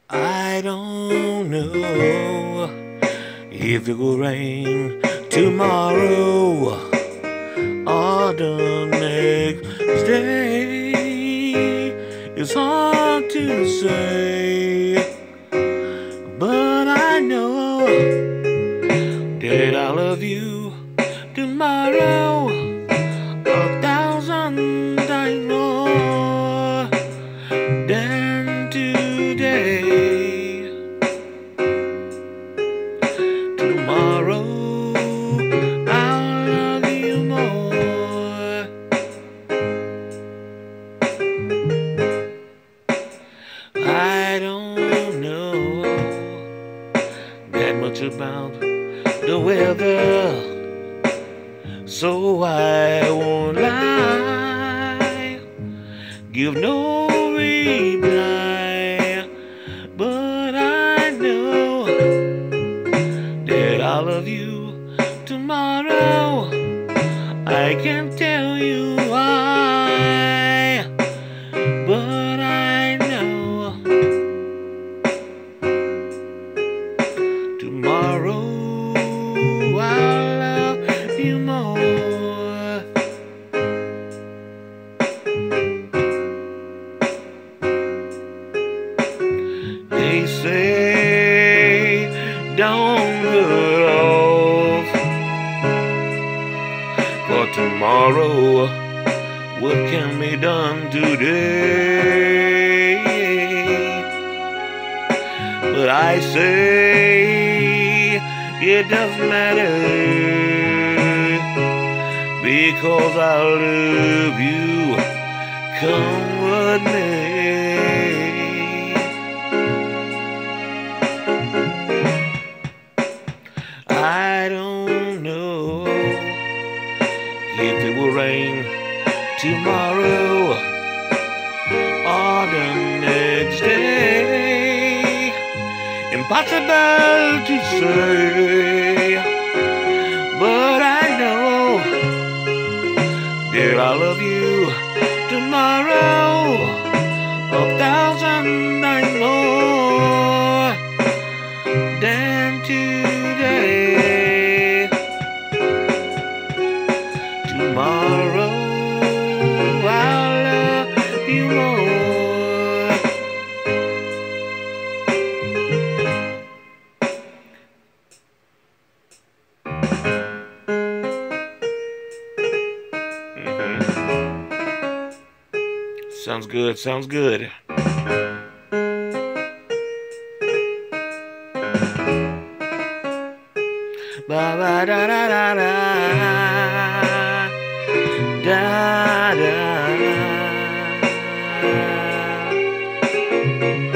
I don't know if it will rain tomorrow or the next day. It's hard to say, but I know that I love you tomorrow 1,000 times more than today. Tomorrow I'll love you more. I don't know that much about the weather, so I won't lie, give no reply, but I know that I love you tomorrow. I can't tell you why, but I know tomorrow I'll love you more. They say don't put off for tomorrow what can be done today. But I say it doesn't matter, because I love you, come what may. I don't know if it will rain tomorrow or the next day. Impossible to say, but I know that I love you tomorrow 1,000 times more than today. Tomorrow I'll love you more. Sounds good, sounds good. Ba ba da da da da da da.